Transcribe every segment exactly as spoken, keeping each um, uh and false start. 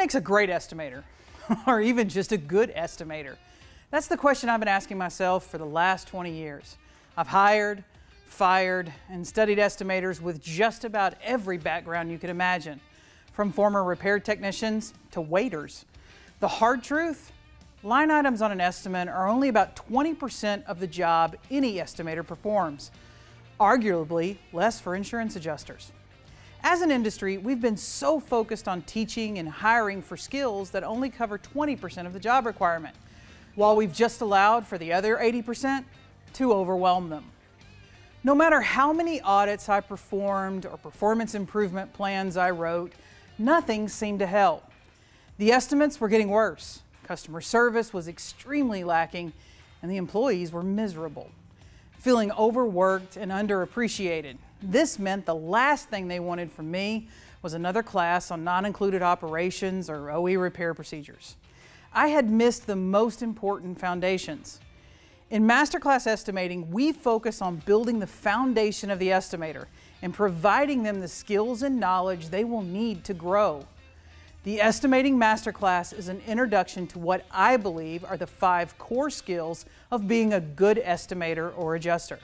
makes a great estimator, or even just a good estimator? That's the question I've been asking myself for the last twenty years. I've hired, fired, and studied estimators with just about every background you could imagine, from former repair technicians to waiters. The hard truth? Line items on an estimate are only about twenty percent of the job any estimator performs, arguably less for insurance adjusters. As an industry, we've been so focused on teaching and hiring for skills that only cover twenty percent of the job requirement, while we've just allowed for the other eighty percent to overwhelm them. No matter how many audits I performed or performance improvement plans I wrote, nothing seemed to help. The estimates were getting worse, customer service was extremely lacking, and the employees were miserable, feeling overworked and underappreciated. This meant the last thing they wanted from me was another class on non-included operations or O E repair procedures. I had missed the most important foundations. In Masterclass Estimating, we focus on building the foundation of the estimator and providing them the skills and knowledge they will need to grow. The Estimating Masterclass is an introduction to what I believe are the five core skills of being a good estimator or adjuster: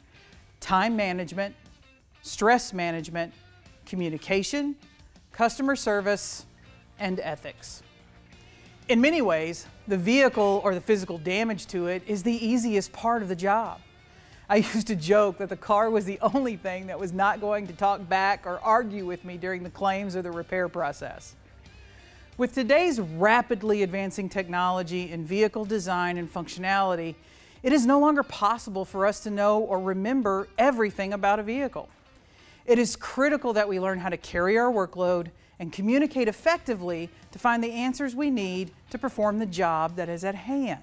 time management, stress management, communication, customer service, and ethics. In many ways, the vehicle or the physical damage to it is the easiest part of the job. I used to joke that the car was the only thing that was not going to talk back or argue with me during the claims or the repair process. With today's rapidly advancing technology in vehicle design and functionality, it is no longer possible for us to know or remember everything about a vehicle. It is critical that we learn how to carry our workload and communicate effectively to find the answers we need to perform the job that is at hand.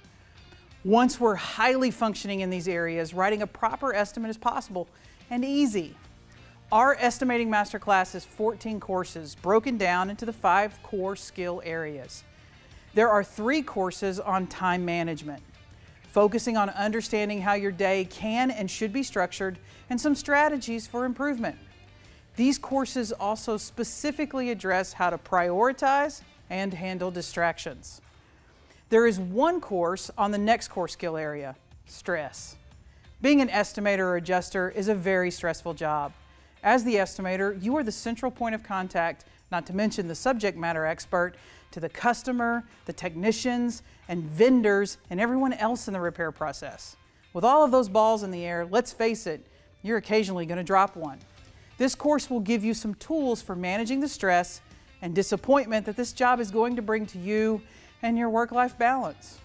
Once we're highly functioning in these areas, writing a proper estimate is possible and easy. Our Estimating Masterclass is fourteen courses broken down into the five core skill areas. There are three courses on time management, focusing on understanding how your day can and should be structured and some strategies for improvement. These courses also specifically address how to prioritize and handle distractions. There is one course on the next core skill area, stress. Being an estimator or adjuster is a very stressful job. As the estimator, you are the central point of contact, not to mention the subject matter expert, to the customer, the technicians, and vendors, and everyone else in the repair process. With all of those balls in the air, let's face it, you're occasionally going to drop one. This course will give you some tools for managing the stress and disappointment that this job is going to bring to you and your work-life balance.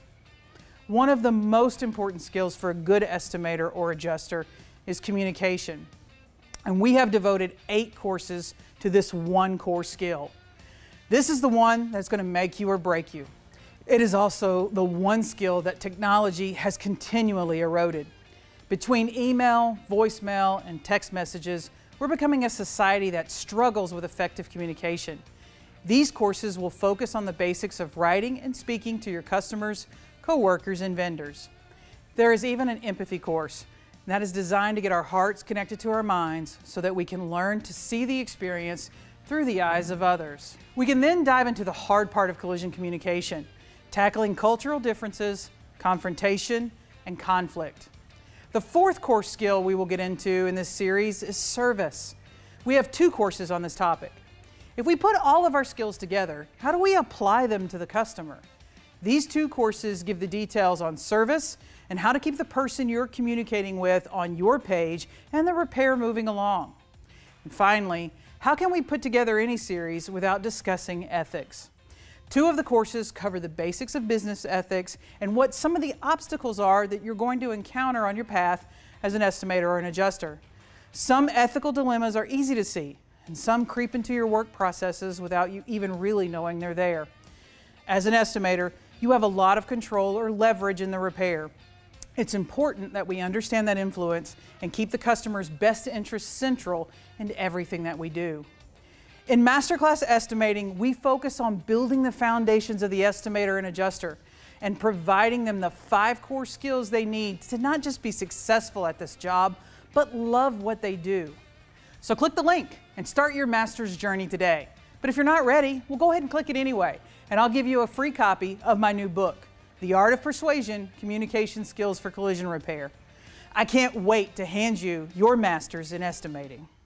One of the most important skills for a good estimator or adjuster is communication. And we have devoted eight courses to this one core skill. This is the one that's going to make you or break you. It is also the one skill that technology has continually eroded. Between email, voicemail, and text messages, we're becoming a society that struggles with effective communication. These courses will focus on the basics of writing and speaking to your customers, co-workers, and vendors. There is even an empathy course, and that is designed to get our hearts connected to our minds so that we can learn to see the experience through the eyes of others. We can then dive into the hard part of collision communication, tackling cultural differences, confrontation, and conflict. The fourth core skill we will get into in this series is service. We have two courses on this topic. If we put all of our skills together, how do we apply them to the customer? These two courses give the details on service and how to keep the person you're communicating with on your page and the repair moving along. And finally, how can we put together any series without discussing ethics? Two of the courses cover the basics of business ethics and what some of the obstacles are that you're going to encounter on your path as an estimator or an adjuster. Some ethical dilemmas are easy to see, and some creep into your work processes without you even really knowing they're there. As an estimator, you have a lot of control or leverage in the repair. It's important that we understand that influence and keep the customer's best interests central in everything that we do. In Masterclass Estimating, we focus on building the foundations of the estimator and adjuster and providing them the five core skills they need to not just be successful at this job, but love what they do. So click the link and start your master's journey today. But if you're not ready, well, go ahead and click it anyway, and I'll give you a free copy of my new book, The Art of Persuasion, Communication Skills for Collision Repair. I can't wait to hand you your master's in estimating.